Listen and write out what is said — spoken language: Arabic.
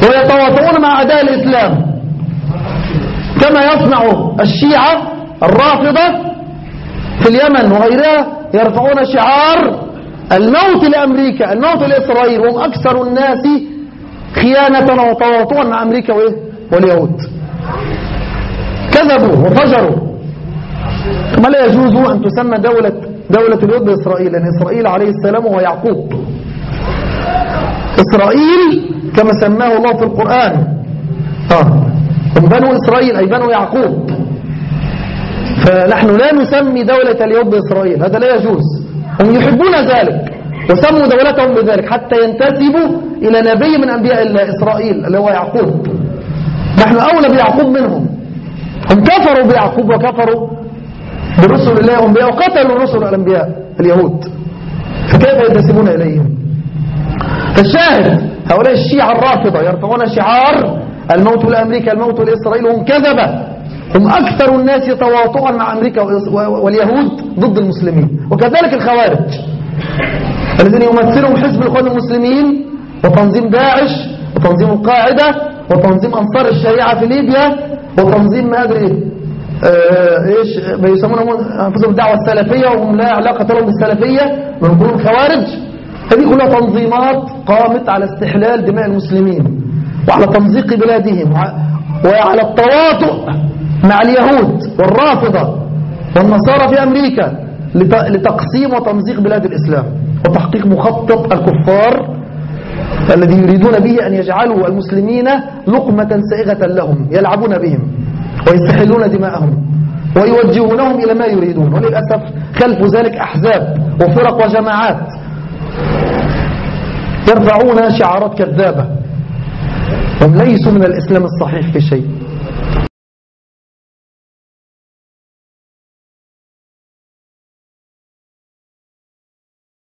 ويتواطؤون مع أعداء الإسلام كما يصنع الشيعة الرافضة في اليمن وغيرها، يرفعون شعار الموت لأمريكا، الموت لإسرائيل، وهم أكثر الناس خيانة وتواطؤا مع أمريكا واليهود. كذبوا وفجروا. ما لا يجوز أن تسمى دولة اليهود بإسرائيل، لأن إسرائيل عليه السلام هو يعقوب. إسرائيل كما سماه الله في القرآن هم بنو إسرائيل أي بنو يعقوب، فنحن لا نسمي دولة اليهود بإسرائيل، هذا لا يجوز. هم يحبون ذلك وسموا دولتهم بذلك حتى ينتسبوا إلى نبي من أنبياء الله إسرائيل اللي هو يعقوب. نحن أولى بيعقوب منهم. هم كفروا بيعقوب وكفروا برسل الله الأنبياء وقتلوا رسل الأنبياء اليهود، فكيف ينتسبون إليهم؟ فالشاهد هؤلاء الشيعة الرافضة يرفعون شعار الموت لأمريكا الموت لإسرائيل، وهم كذبة، هم أكثر الناس تواطؤا مع أمريكا واليهود ضد المسلمين. وكذلك الخوارج الذين يمثلهم حزب الإخوان المسلمين وتنظيم داعش وتنظيم القاعدة وتنظيم أنصار الشريعة في ليبيا وتنظيم ما أدري إيش بيسمونهم أنفسهم الدعوة السلفية وهم لا علاقة لهم بالسلفية ويقولون خوارج. هذه كلها تنظيمات قامت على استحلال دماء المسلمين وعلى تمزيق بلادهم وعلى التواطؤ مع اليهود والرافضة والنصارى في أمريكا لتقسيم وتمزيق بلاد الإسلام وتحقيق مخطط الكفار الذي يريدون به أن يجعلوا المسلمين لقمة سائغة لهم يلعبون بهم ويستحلون دماءهم ويوجهونهم إلى ما يريدون. وللأسف خلف ذلك أحزاب وفرق وجماعات يرفعون شعارات كذابة، هم ليسوا من الإسلام الصحيح في شيء.